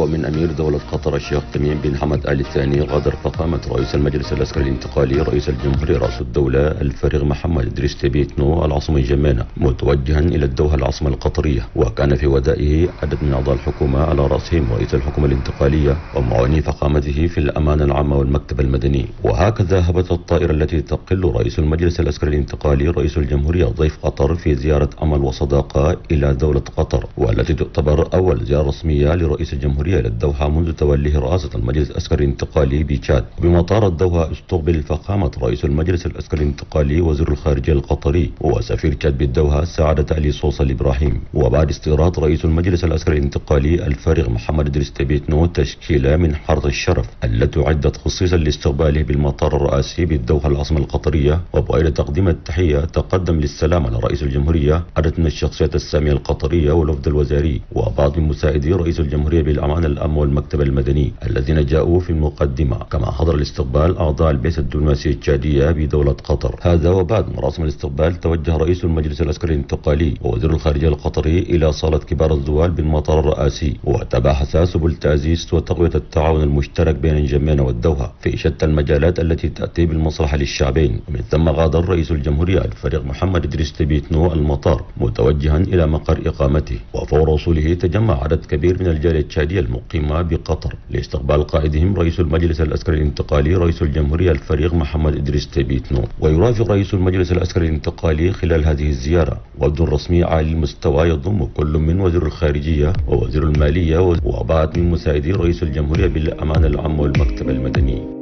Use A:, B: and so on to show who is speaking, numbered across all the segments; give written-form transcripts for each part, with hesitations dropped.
A: ومن أمير دولة قطر الشيخ تميم بن حمد آل ثاني غادر فخامة رئيس المجلس العسكري الانتقالي رئيس الجمهورية رأس الدولة الفريق محمد إدريس تبيت نو العاصمة الجمانة موجها إلى الدوحة العاصمة القطرية. وكان في ودائه عدد من أعضاء الحكومة على رأسهم رئيس الحكومة الانتقالية ومعاوني فخامته في الأمانة العامة والمكتب المدني. وهكذا هبت الطائرة التي تقل رئيس المجلس العسكري الانتقالي رئيس الجمهورية ضيف قطر في زيارة عمل وصداقة إلى دولة قطر، والتي تعتبر أول زيارة رسمية لرئيس الجمهورية إلى الدوحة منذ توليه رئاسة المجلس العسكري الانتقالي بتشاد. بمطار الدوحة استقبل فخامة رئيس المجلس العسكري الانتقالي وزير الخارجية القطري وسفير تشاد بالدوحة سعادة علي صوص الإبراهيم. وبعد استيراد رئيس المجلس العسكري الانتقالي الفريق محمد إدريس تبيت نو تشكيلة من حرس الشرف التي أعدت خصيصا لاستقباله بالمطار الرئاسي بالدوحة العاصمة القطرية. وبغير تقديم التحية تقدم للسلام على رئيس الجمهورية عدد من الشخصيات السامية القطرية والوفد الوزاري وبعض من مساعدي رئيس الجمهورية بالأمانة العامة والمكتب المدني الذين جاءوا في المقدمة. كما حضر الاستقبال أعضاء البعثة الدبلوماسية التشادية بدولة قطر. هذا وبعد مراسم الاستقبال توجه رئيس المجلس العسكري الانتقالي ووزير الخارجية القطري إلى صالة كبار الزوال بالمطار الرئاسي، وتباحث سبل تعزيز وتقوية التعاون المشترك بين الجمانة والدوحة في شتى المجالات التي تأتي بالمصلحة للشعبين. ومن ثم غادر رئيس الجمهورية الفريق محمد إدريس تبيت نو المطار متوجها إلى مقر إقامته. وفور وصوله تجمع عدد كبير من الجالية التشادية المقيمة بقطر لاستقبال قائدهم رئيس المجلس العسكري الانتقالي رئيس الجمهورية الفريق محمد إدريس تبيت نو. ويرافق رئيس المجلس العسكري الانتقالي خلال هذه الزيارة وفد رسمي عالي المستوى يضم كل من وزير الخارجية ووزير المالية وبعض من مساعدي رئيس الجمهورية بالأمانة العامة والمكتب المدني.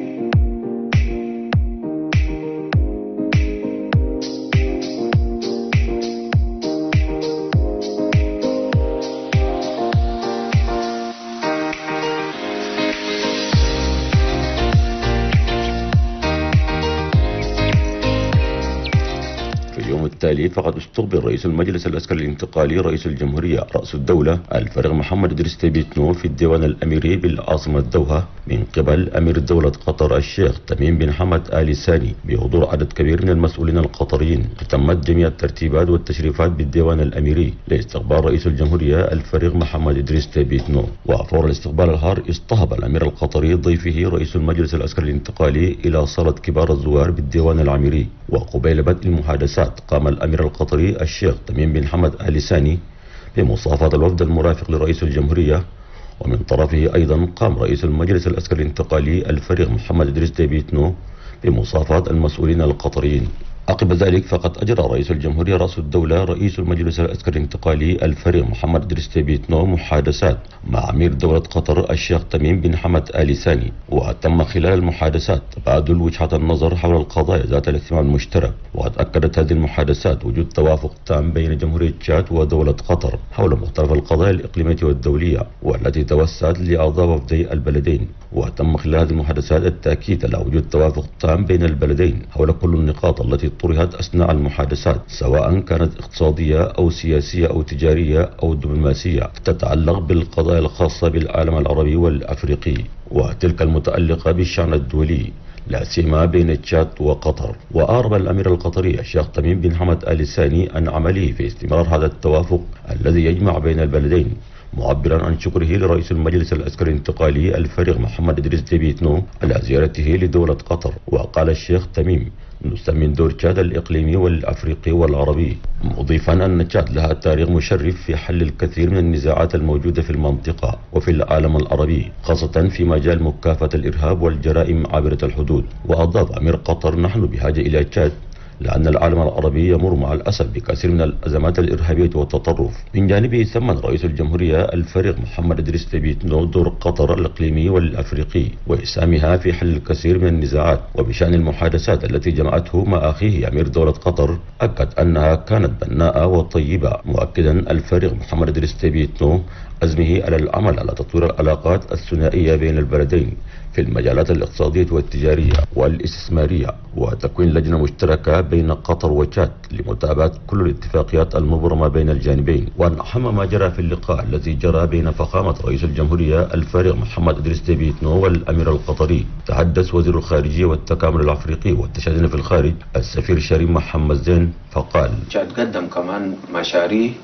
A: التالي فقد استقبل رئيس المجلس العسكري الانتقالي رئيس الجمهورية رأس الدولة الفريق محمد إدريس تبيت نو في الديوان الأميري بالعاصمة الدوحة من قبل أمير دولة قطر الشيخ تميم بن حمد آل ثاني بحضور عدد كبير من المسؤولين القطريين. تمت جميع الترتيبات والتشريفات بالديوان الأميري لاستقبال رئيس الجمهورية الفريق محمد إدريس تبيت نو. وفور الاستقبال الحار اصطحب الأمير القطري ضيفه رئيس المجلس العسكري الانتقالي إلى صالة كبار الزوار بالديوان الأميري. وقبيل بدء المحادثات قام الأمير القطري الشيخ تميم بن حمد آل ثاني بمصافحة الوفد المرافق لرئيس الجمهورية. ومن طرفه أيضا قام رئيس المجلس العسكري الانتقالي الفريق محمد إدريس تبيت نو بمصافحة المسؤولين القطريين. عقب ذلك فقد أجرى رئيس الجمهورية رأس الدولة رئيس المجلس العسكري الانتقالي الفريق محمد إدريس تبيت نو محادثات مع أمير دولة قطر الشيخ تميم بن حمد آل ثاني. وتم خلال المحادثات تبادل وجهات النظر حول القضايا ذات الاهتمام المشترك. وقد أكدت هذه المحادثات وجود توافق تام بين جمهورية تشاد ودولة قطر حول مختلف القضايا الإقليمية والدولية والتي توسعت لأعضاء وفدي البلدين. وتم خلال هذه المحادثات التأكيد على وجود توافق تام بين البلدين حول كل النقاط التي طرحت أثناء المحادثات سواء كانت اقتصادية أو سياسية أو تجارية أو دبلوماسية تتعلق بالقضايا الخاصة بالعالم العربي والأفريقي وتلك المتعلقة بالشأن الدولي لا سيما بين تشاد وقطر. وأعرب الأمير القطري الشيخ تميم بن حمد آل ثاني عن عمله في استمرار هذا التوافق الذي يجمع بين البلدين، معبرا عن شكره لرئيس المجلس العسكري الانتقالي الفريق محمد إدريس تبيت نو على زيارته لدولة قطر. وقال الشيخ تميم نستمن دور تشاد الإقليمي والأفريقي والعربي، مضيفا أن تشاد لها تاريخ مشرف في حل الكثير من النزاعات الموجودة في المنطقة وفي العالم العربي خاصة في مجال مكافحة الإرهاب والجرائم عابرة الحدود. وأضاف أمير قطر نحن بحاجة إلى تشاد لأن العالم العربي يمر مع الأسف بكثير من الأزمات الإرهابية والتطرف. من جانبه ثمن رئيس الجمهورية الفريق محمد إدريس تبيت نو دور قطر الإقليمي والأفريقي وإسهامها في حل الكثير من النزاعات. وبشأن المحادثات التي جمعته مع أخيه أمير دولة قطر أكد أنها كانت بناءة وطيبة، مؤكدا الفريق محمد إدريس تبيت نو عزمه على العمل على تطوير العلاقات الثنائية بين البلدين في المجالات الاقتصادية والتجارية والاستثمارية وتكوين لجنة مشتركة بين قطر وتشاد لمتابعة كل الاتفاقيات المبرمة بين الجانبين. وأن أهم ما جرى في اللقاء الذي جرى بين فخامة رئيس الجمهورية الفريق محمد إدريس تبيت نو والأمير القطري، تحدث وزير الخارجية والتكامل الأفريقي والتشادين في الخارج السفير شريم محمد زين فقال:
B: تشاد قدم كمان مشاريع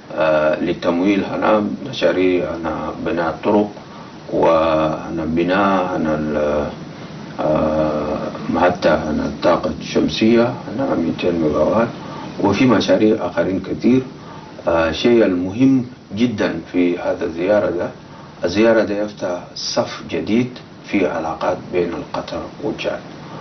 B: للتمويل هنا مشاريع هنا بناء الطرق، وهنا بناء هنا حتى هنا الطاقة الشمسية هنا 200 ميجا وات، وفي مشاريع آخرين كثير. الشيء المهم جدا في هذا الزيارة ده يفتح صف جديد في علاقات بين قطر وتشاد.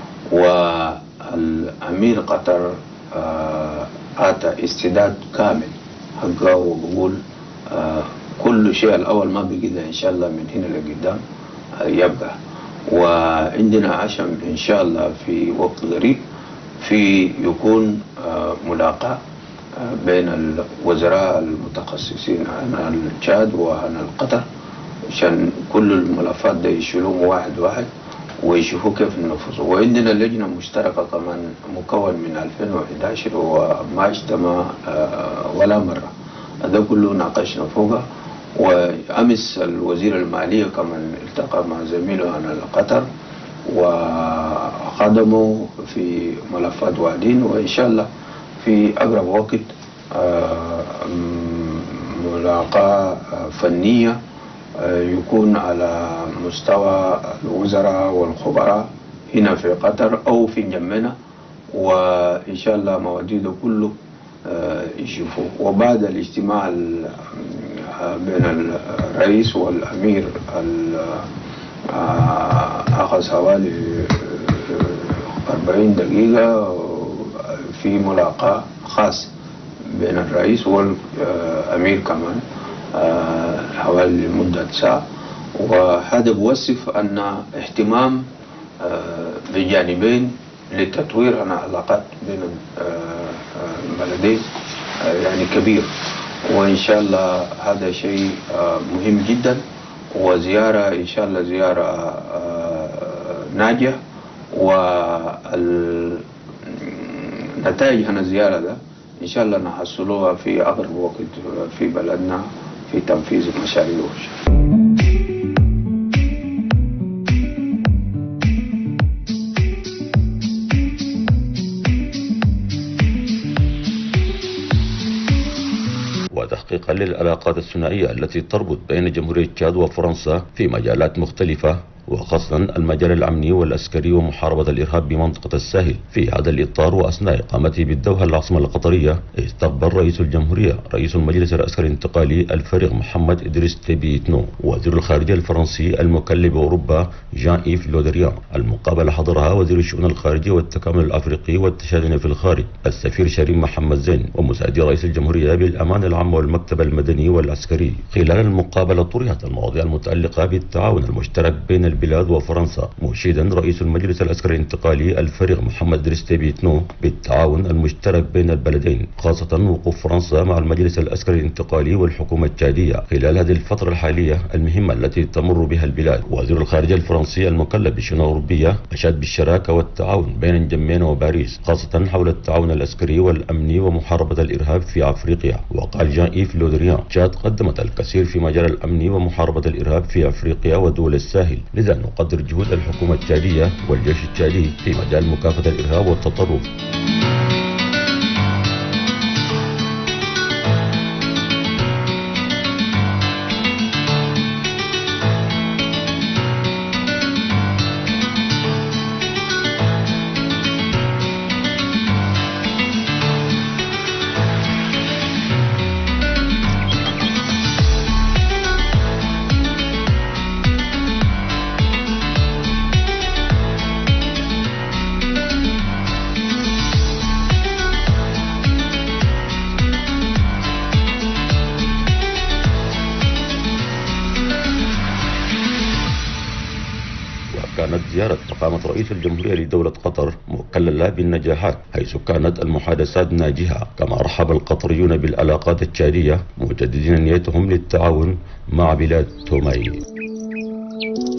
B: والأمير قطر أعطى استعداد كامل حقه، وبقول كل شيء الأول ما بقي إن شاء الله من هنا لقدام يبقى. وعندنا عشم إن شاء الله في وقت قريب في يكون ملاقاة بين الوزراء المتخصصين عن تشاد وعن قطر، عشان كل الملفات دي يشيلوهم واحد واحد ويشوفوا كيف ننفذوا. وعندنا لجنة مشتركة كمان مكون من 2011 وما اجتمع ولا مرة، هذا كله ناقشنا فوقه. وأمس الوزير المالية كمان التقى مع زميله عن قطر وخدموا في ملفات واحدين، وإن شاء الله في أقرب وقت ملاقاة فنية يكون على مستوى الوزراء والخبراء هنا في قطر أو في جنبنا، وإن شاء الله مواجيده كله يشوفوا. وبعد الاجتماع بين الرئيس والأمير أخذ حوالي 40 دقيقة في ملاقاة خاص بين الرئيس والأمير كمان حوالي مدة ساعة. وهذا بوصف أن اهتمام بجانبين لتطوير علاقات بين البلدين يعني كبير. وإن شاء الله هذا شيء مهم جدا، وزيارة إن شاء الله زيارة ناجحة. والنتائج عن الزيارة ده إن شاء الله نحصلوها في أقرب وقت في بلدنا في تنفيذ المشاريع.
A: وتحقيقا للعلاقات الثنائية التي تربط بين جمهورية تشاد وفرنسا في مجالات مختلفة، وخاصة المجال الأمني والعسكري ومحاربة الإرهاب بمنطقة الساحل. في هذا الإطار وأثناء إقامته بالدوحة العاصمة القطرية، استقبل رئيس الجمهورية رئيس المجلس العسكري الانتقالي الفريق محمد إدريس تيبيتنو وزير الخارجية الفرنسي المكلف بأوروبا جان إيف لودريان. المقابلة حضرها وزير الشؤون الخارجية والتكامل الأفريقي والتشادن في الخارج السفير شريم محمد زين، ومساعدي رئيس الجمهورية بالأمان العام والمكتب المدني والعسكري. خلال المقابلة طرحت المواضيع المتعلقة بالتعاون المشترك بين البلاد وفرنسا، مشيدا رئيس المجلس العسكري الانتقالي الفريق محمد إدريس تيبيتنو بالتعاون المشترك بين البلدين، خاصة وقوف فرنسا مع المجلس العسكري الانتقالي والحكومة التشادية خلال هذه الفترة الحالية المهمة التي تمر بها البلاد. وزير الخارجية الفرنسي المكلف بالشؤون الأوروبية أشاد بالشراكة والتعاون بين نجمين وباريس، خاصة حول التعاون العسكري والأمني ومحاربة الإرهاب في أفريقيا. وقال جان إيف لودريان تشاد قدمت الكثير في مجال الأمن ومحاربة الإرهاب في أفريقيا ودول الساحل، لذا نقدر جهود الحكومة التشادية والجيش التشادي في مجال مكافحة الإرهاب والتطرف. كانت زيارة فخامة رئيس الجمهورية لدولة قطر مكللة بالنجاحات، حيث كانت المحادثات ناجحة. كما رحب القطريون بالعلاقات التشادية مجددين نيتهم للتعاون مع بلاد توماي.